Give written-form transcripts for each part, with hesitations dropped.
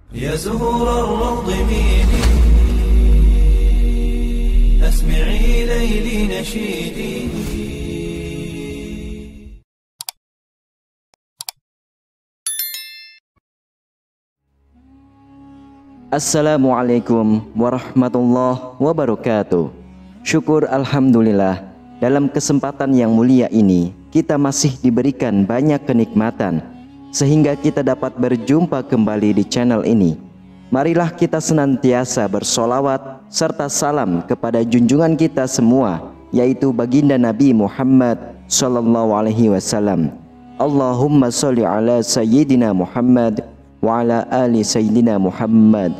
يا زهور الروض ميلي أسمعي ليلي نشيدي. Assalamualaikum warahmatullahi wabarakatuh. Syukur alhamdulillah, dalam kesempatan yang mulia ini kita masih diberikan banyak kenikmatan sehingga kita dapat berjumpa kembali di channel ini. Marilah kita senantiasa bersolawat serta salam kepada junjungan kita semua, yaitu baginda Nabi Muhammad sallallahu alaihi wasallam. Allahumma sholli ala sayyidina Muhammad wa ala ali sayyidina Muhammad.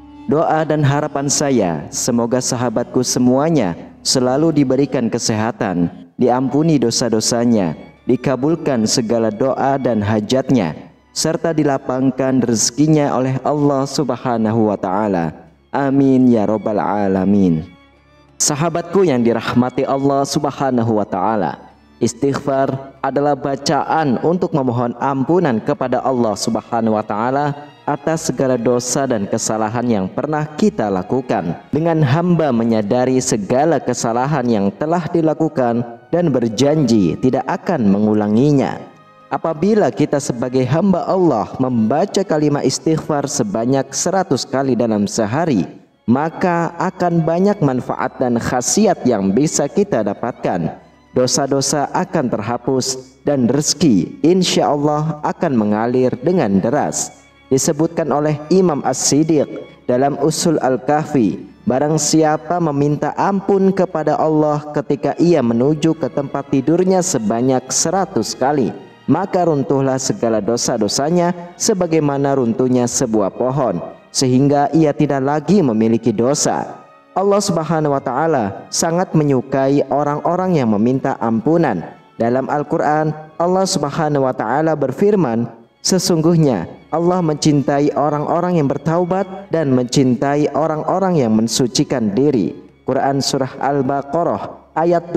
Doa dan harapan saya, semoga sahabatku semuanya selalu diberikan kesehatan, diampuni dosa-dosanya, dikabulkan segala doa dan hajatnya, serta dilapangkan rezekinya oleh Allah Subhanahu wa Ta'ala. Amin ya Rabbal Alamin. Sahabatku yang dirahmati Allah Subhanahu wa Ta'ala, istighfar adalah bacaan untuk memohon ampunan kepada Allah Subhanahu wa Ta'ala atas segala dosa dan kesalahan yang pernah kita lakukan, dengan hamba menyadari segala kesalahan yang telah dilakukan dan berjanji tidak akan mengulanginya. Apabila kita sebagai hamba Allah membaca kalimat istighfar sebanyak 100 kali dalam sehari, maka akan banyak manfaat dan khasiat yang bisa kita dapatkan. Dosa-dosa akan terhapus dan rezeki insya Allah akan mengalir dengan deras. Disebutkan oleh Imam As-Siddiq dalam Usul Al-Kahfi, barang siapa meminta ampun kepada Allah ketika ia menuju ke tempat tidurnya sebanyak 100 kali, maka runtuhlah segala dosa-dosanya sebagaimana runtuhnya sebuah pohon, sehingga ia tidak lagi memiliki dosa. Allah Subhanahu wa Ta'ala sangat menyukai orang-orang yang meminta ampunan. Dalam Al-Quran, Allah Subhanahu wa Ta'ala berfirman, sesungguhnya Allah mencintai orang-orang yang bertaubat dan mencintai orang-orang yang mensucikan diri. Quran Surah Al-Baqarah ayat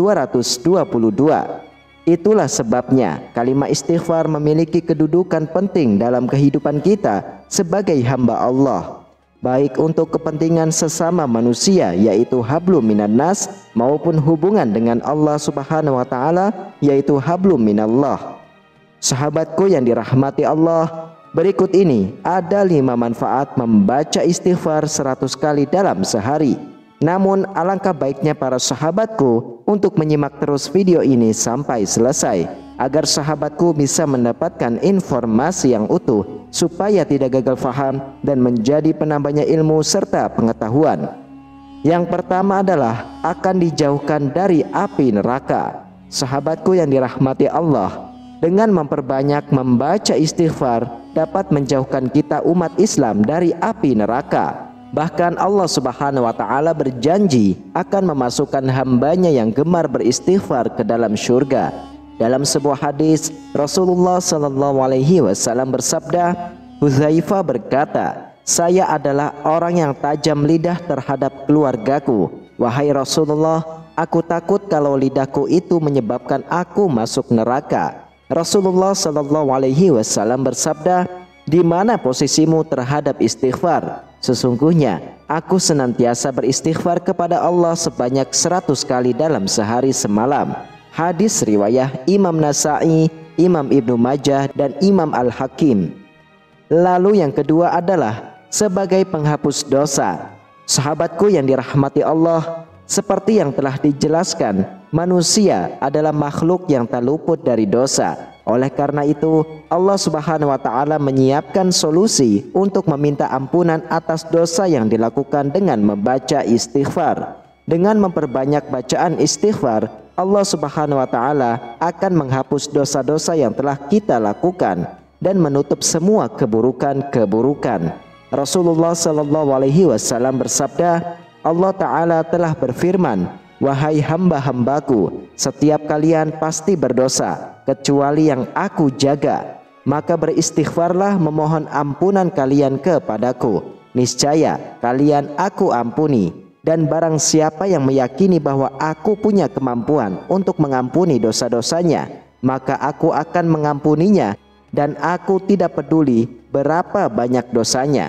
222. Itulah sebabnya kalimat istighfar memiliki kedudukan penting dalam kehidupan kita sebagai hamba Allah, baik untuk kepentingan sesama manusia yaitu hablum minan nas, maupun hubungan dengan Allah Subhanahu wa Ta'ala yaitu hablum minallah. Sahabatku yang dirahmati Allah, berikut ini ada 5 manfaat membaca istighfar 100 kali dalam sehari. Namun alangkah baiknya para sahabatku untuk menyimak terus video ini sampai selesai, agar sahabatku bisa mendapatkan informasi yang utuh, supaya tidak gagal faham dan menjadi penambahnya ilmu serta pengetahuan. Yang pertama adalah akan dijauhkan dari api neraka. Sahabatku yang dirahmati Allah, dengan memperbanyak membaca istighfar dapat menjauhkan kita umat Islam dari api neraka. Bahkan Allah Subhanahu wa Ta'ala berjanji akan memasukkan hambanya yang gemar beristighfar ke dalam surga. Dalam sebuah hadis, Rasulullah sallallahu alaihi wasallam bersabda, Hudzaifah berkata, saya adalah orang yang tajam lidah terhadap keluargaku. Wahai Rasulullah, aku takut kalau lidahku itu menyebabkan aku masuk neraka. Rasulullah sallallahu alaihi wasallam bersabda, di mana posisimu terhadap istighfar? Sesungguhnya aku senantiasa beristighfar kepada Allah sebanyak 100 kali dalam sehari semalam. Hadis riwayah Imam Nasa'i, Imam Ibnu Majah, dan Imam Al-Hakim. Lalu yang kedua adalah sebagai penghapus dosa. Sahabatku yang dirahmati Allah, seperti yang telah dijelaskan, manusia adalah makhluk yang tak luput dari dosa. Oleh karena itu, Allah Subhanahu wa Ta'ala menyiapkan solusi untuk meminta ampunan atas dosa yang dilakukan dengan membaca istighfar. Dengan memperbanyak bacaan istighfar, Allah Subhanahu wa Ta'ala akan menghapus dosa-dosa yang telah kita lakukan dan menutup semua keburukan-keburukan. Rasulullah sallallahu alaihi wasallam bersabda, Allah Ta'ala telah berfirman, wahai hamba-hambaku, setiap kalian pasti berdosa kecuali yang aku jaga, maka beristighfarlah memohon ampunan kalian kepadaku, niscaya kalian aku ampuni. Dan barang siapa yang meyakini bahwa aku punya kemampuan untuk mengampuni dosa-dosanya, maka aku akan mengampuninya, dan aku tidak peduli berapa banyak dosanya.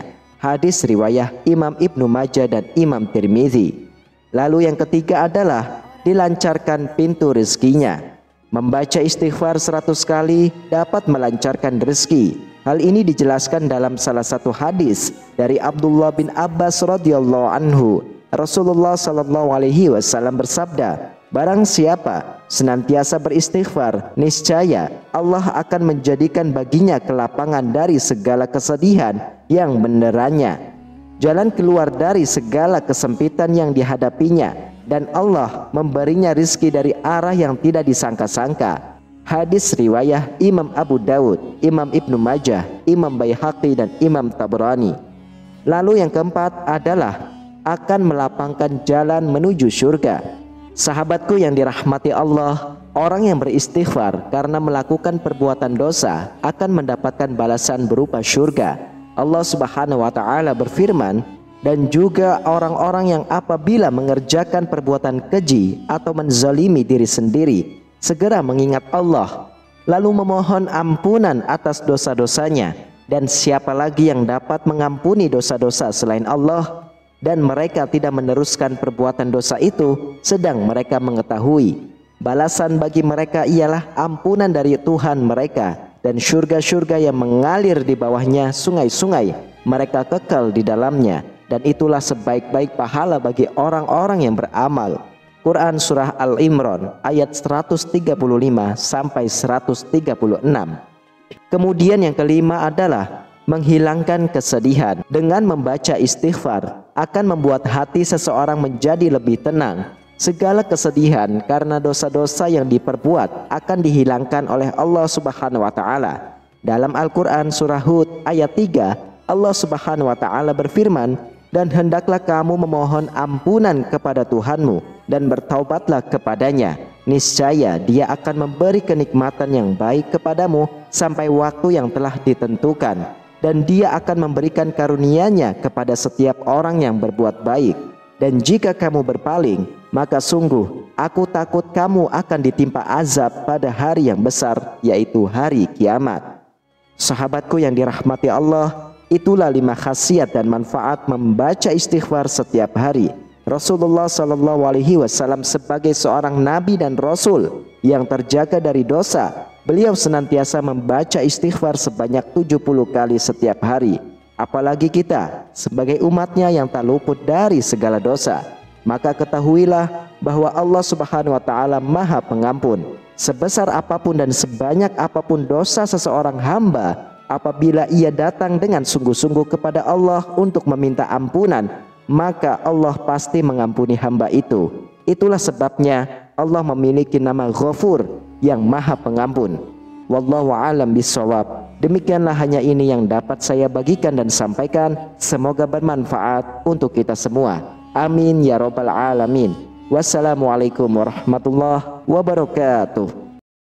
Hadis riwayah Imam Ibnu Majah dan Imam Tirmizi. Lalu yang ketiga adalah dilancarkan pintu rezekinya. Membaca istighfar 100 kali dapat melancarkan rezeki. Hal ini dijelaskan dalam salah satu hadis dari Abdullah bin Abbas radhiyallahu anhu. Rasulullah sallallahu alaihi wasallam bersabda, barang siapa senantiasa beristighfar, niscaya Allah akan menjadikan baginya kelapangan dari segala kesedihan yang menerannya, jalan keluar dari segala kesempitan yang dihadapinya, dan Allah memberinya rizki dari arah yang tidak disangka-sangka. Hadis riwayah Imam Abu Dawud, Imam Ibnu Majah, Imam Baihaqi dan Imam Tabrani. Lalu yang keempat adalah akan melapangkan jalan menuju surga. Sahabatku yang dirahmati Allah, orang yang beristighfar karena melakukan perbuatan dosa akan mendapatkan balasan berupa surga. Allah Subhanahu wa taala berfirman, dan juga orang-orang yang apabila mengerjakan perbuatan keji atau menzalimi diri sendiri, segera mengingat Allah, lalu memohon ampunan atas dosa-dosanya, dan siapa lagi yang dapat mengampuni dosa-dosa selain Allah, dan mereka tidak meneruskan perbuatan dosa itu, sedang mereka mengetahui balasan bagi mereka ialah ampunan dari Tuhan mereka, dan surga-surga yang mengalir di bawahnya sungai-sungai, mereka kekal di dalamnya, dan itulah sebaik-baik pahala bagi orang-orang yang beramal. Quran Surah Al-Imran ayat 135 sampai 136. Kemudian yang kelima adalah menghilangkan kesedihan. Dengan membaca istighfar akan membuat hati seseorang menjadi lebih tenang. Segala kesedihan karena dosa-dosa yang diperbuat akan dihilangkan oleh Allah Subhanahu wa taala. Dalam Al-Qur'an surah Hud ayat 3, Allah Subhanahu wa taala berfirman, dan hendaklah kamu memohon ampunan kepada Tuhanmu dan bertaubatlah kepadanya. Niscaya Dia akan memberi kenikmatan yang baik kepadamu sampai waktu yang telah ditentukan, dan Dia akan memberikan karunia-Nya kepada setiap orang yang berbuat baik. Dan jika kamu berpaling, maka sungguh aku takut kamu akan ditimpa azab pada hari yang besar, yaitu hari kiamat. Sahabatku yang dirahmati Allah, itulah 5 khasiat dan manfaat membaca istighfar setiap hari. Rasulullah sallallahu alaihi wasallam sebagai seorang nabi dan rasul yang terjaga dari dosa, beliau senantiasa membaca istighfar sebanyak 70 kali setiap hari. Apalagi kita sebagai umatnya yang tak luput dari segala dosa. Maka ketahuilah bahwa Allah Subhanahu wa taala Maha Pengampun. Sebesar apapun dan sebanyak apapun dosa seseorang hamba, apabila ia datang dengan sungguh-sungguh kepada Allah untuk meminta ampunan, maka Allah pasti mengampuni hamba itu. Itulah sebabnya Allah memiliki nama Ghafur, yang Maha Pengampun. Wallahu a'lam bishawab. Demikianlah hanya ini yang dapat saya bagikan dan sampaikan. Semoga bermanfaat untuk kita semua. Amin ya rabbal alamin. Wassalamualaikum warahmatullahi wabarakatuh.